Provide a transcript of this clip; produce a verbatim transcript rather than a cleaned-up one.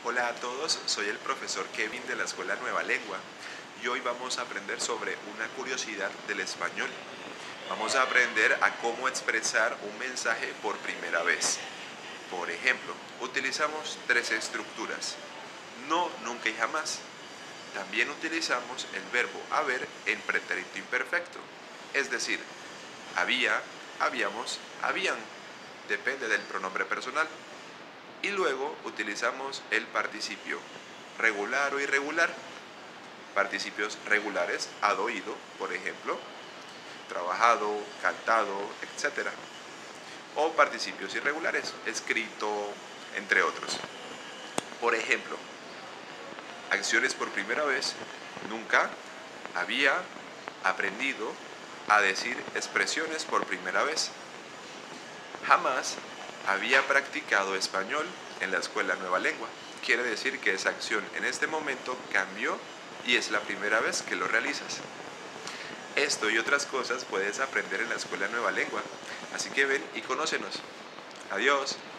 Hola a todos, soy el profesor Kevin de la Escuela Nueva Lengua y hoy vamos a aprender sobre una curiosidad del español. Vamos a aprender a cómo expresar un mensaje por primera vez. Por ejemplo, utilizamos tres estructuras: no, nunca y jamás. También utilizamos el verbo haber en pretérito imperfecto, es decir, había, habíamos, habían, depende del pronombre personal. Y luego utilizamos el participio regular o irregular. Participios regulares, had ido, por ejemplo, trabajado, cantado, etcétera. O participios irregulares, escrito, entre otros. Por ejemplo, acciones por primera vez: nunca, había aprendido a decir expresiones por primera vez. Jamás había practicado español en la Escuela Nueva Lengua. Quiere decir que esa acción en este momento cambió y es la primera vez que lo realizas. Esto y otras cosas puedes aprender en la Escuela Nueva Lengua. Así que ven y conócenos. Adiós.